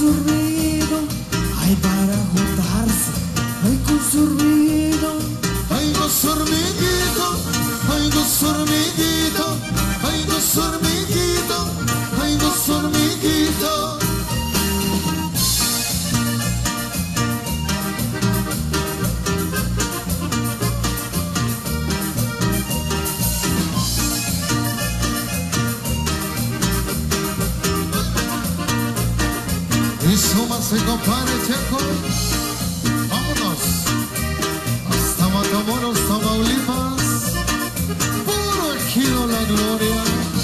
su ruido, hay para juntarse, hay con su ruido, Ay, no sormiguito, ay, no sormiguito, ay, no sormiguito, ay, no sormiguito. Y súmase, compadre Checo. Vámonos hasta Matamoros, Tamaulipas. Puro ejido La Gloria.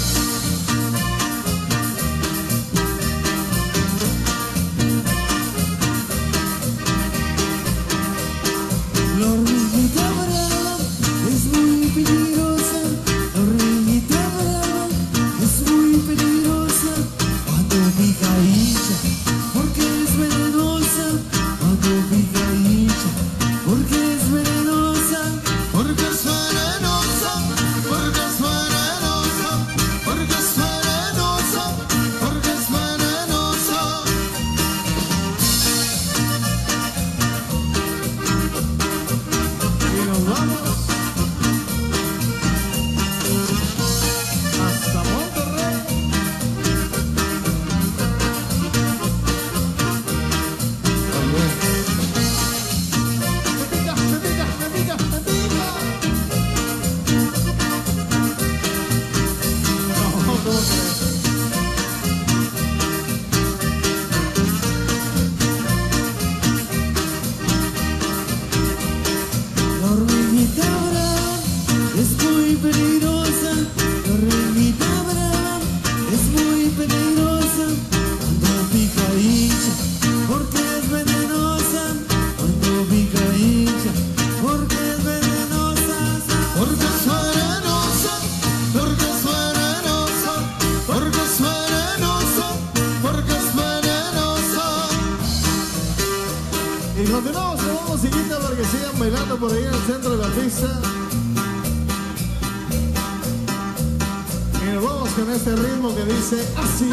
la hormiguita brava es muy peligrosa, la hormiguita brava es muy peligrosa, cuando pica hincha, porque es venenosa, cuando pica hincha, porque es venenosa, Porque es venenosa, porque es venenosa, porque es venenosa, porque es venenosa. Y nos vamos hasta Monterrey. Me pica, me pica, me pica. No, ¿cómo crees? la hormiguita brava es muy peligrosa, la hormiguita brava es muy peligrosa, cuando pica hincha, porque es venenosa, cuando pica hincha, porque es venenosa, Porque es venenosa, porque es venenosa, porque es venenosa, porque es venenosa. Y continuamos con una musiquita para que sigan bailando por ahí en el centro de la pista. Y nos vamos con este ritmo que dice así.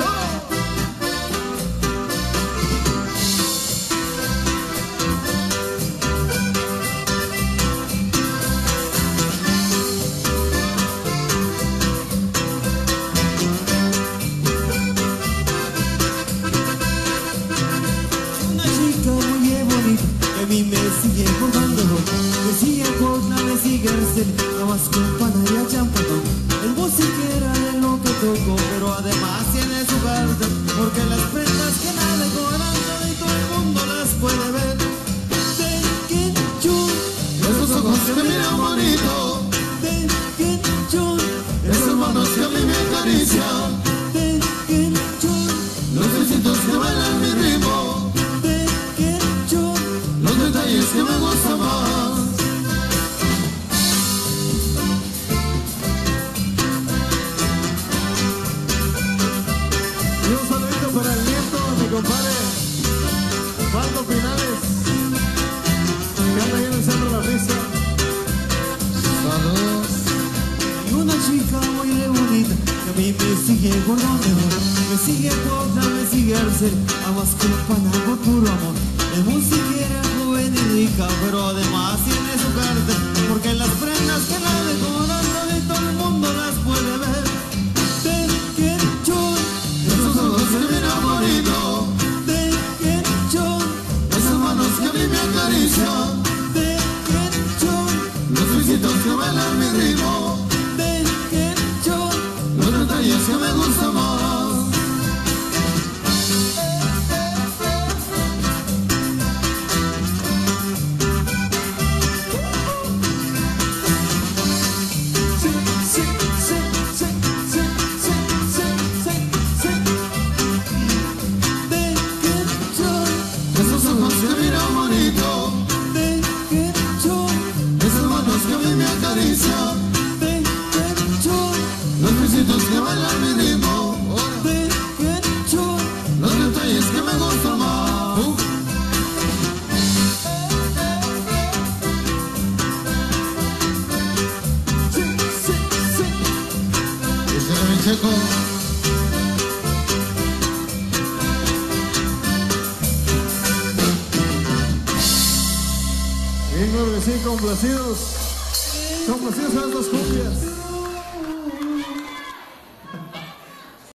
una chica muy bonita que a mí me sigue acordando, me sigue acordando, me sigue haciendo, nada más con panadería champatón, es musiquera de lo que toco, pero además tiene su parte, porque las prendas que la decoran y todo el mundo las puede ver. Take it, chun, Esos ojos que miran bonito, take it, chun, esas manos que a mí me acarician, take it, chun, los besitos que bailan mi ritmo, take it, chun. los detalles que me gustan más. Y un saludito para el nieto, mi compadre Osvaldo Pinales, que anda ahí en el centro de la pista. Saludos. Y una chica muy bonita que a mí me sigue acordando, me sigue acordando, me sigue hacer, amas con pana por puro amor. Es musiquera joven y rica, pero además tiene su carta, porque las prendas que la decoran y todo el mundo las puede ver. Take it, chun, Esos ojos que miran bonito, take it, chun, esas manos que a mí me acarician, take it, chun, los besitos que bailan mi ritmo, take it, chun. los detalles que me gustan más. Sí, sí, sí, sí, sí, sí, sí, sí, sí. Take it, chun, Esos ojos que miran bonito, take it, chun, esas manos que a mí me acarician, take it, chun, los besitos que bailan mi ritmo, take it, chun. los detalles que me gustan más. Sí, sí, sí. Díselo, mi Checo. Claro que sí, complacidos. Complacidos a las dos cumbias.